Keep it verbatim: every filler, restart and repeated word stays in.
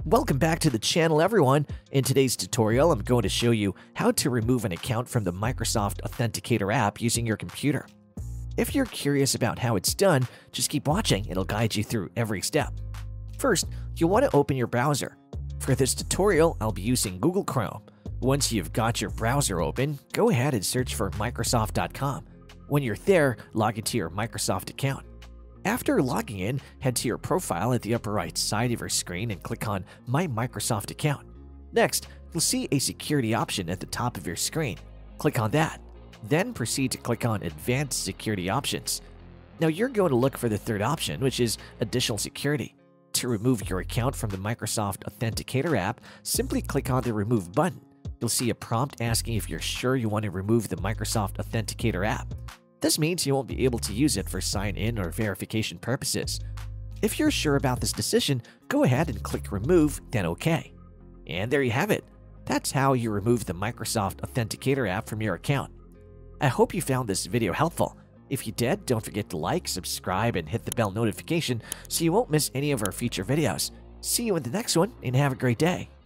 Welcome back to the channel, everyone. In today's tutorial, I'm going to show you how to remove an account from the Microsoft Authenticator app using your computer. If you're curious about how it's done, just keep watching. It'll guide you through every step. First, you'll want to open your browser. For this tutorial, I'll be using Google Chrome. Once you've got your browser open, go ahead and search for Microsoft dot com. When you're there, log into your Microsoft account. After logging in, head to your profile at the upper right side of your screen and click on My Microsoft Account. Next, you'll see a security option at the top of your screen. Click on that. Then proceed to click on Advanced Security Options. Now you're going to look for the third option, which is Additional Security. To remove your account from the Microsoft Authenticator app, simply click on the Remove button. You'll see a prompt asking if you're sure you want to remove the Microsoft Authenticator app. This means you won't be able to use it for sign-in or verification purposes. If you're sure about this decision, go ahead and click Remove, then OK. And there you have it. That's how you remove the Microsoft Authenticator app from your account. I hope you found this video helpful. If you did, don't forget to like, subscribe, and hit the bell notification so you won't miss any of our future videos. See you in the next one, and have a great day.